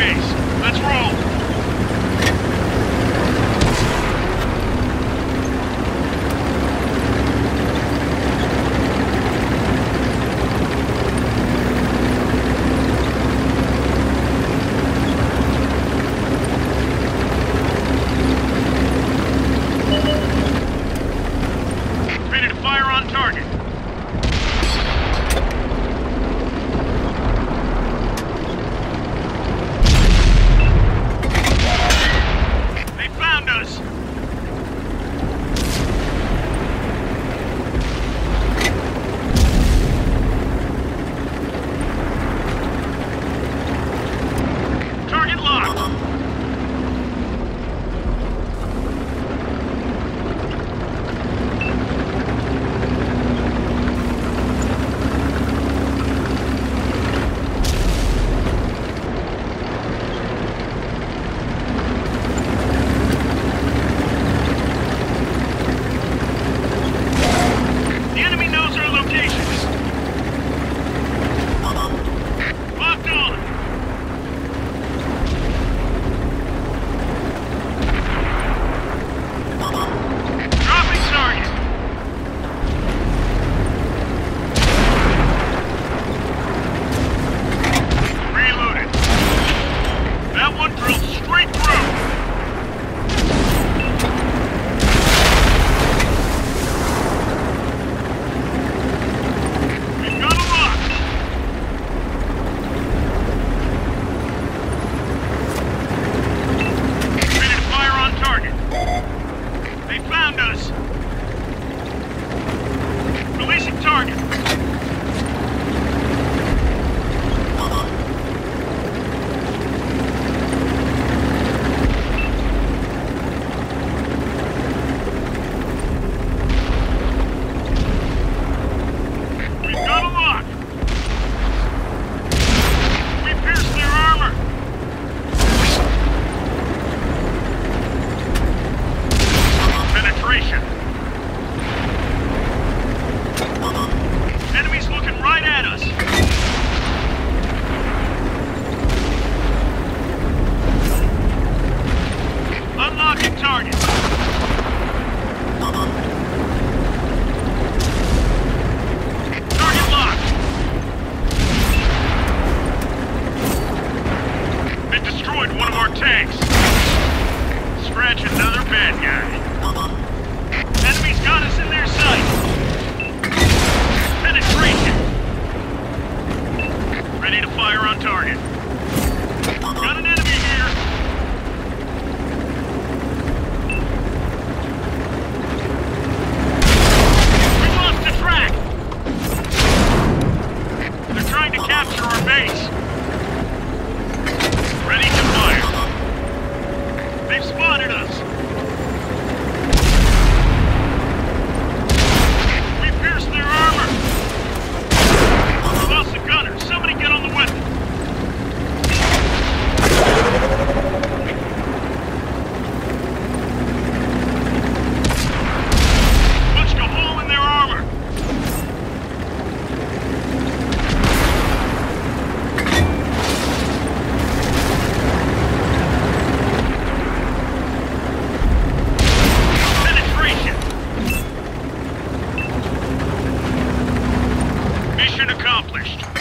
base. Let's roll. Ready to fire on target. They found us. Target locked. The enemy knows our locations. Locked on. Dropping target. Reloaded. That one drilled straight through. We've got a lock. Ready to fire on target. They found us. Releasing target. We've got a lock. We pierced their armor. Penetration. Enemies looking right at us. Unlocking target. Target locked. They destroyed one of our tanks. Scratch another bad guy. Enemies got us in their sight. Penetration. Ready to fire on target. Got an enemy here. We lost the track. They're trying to capture our base. Ready to fire. They've spotted us. We pierced their armor. We lost the gunner. Somebody get on the weapon. Punched a hole in their armor. Penetration. Mission accomplished.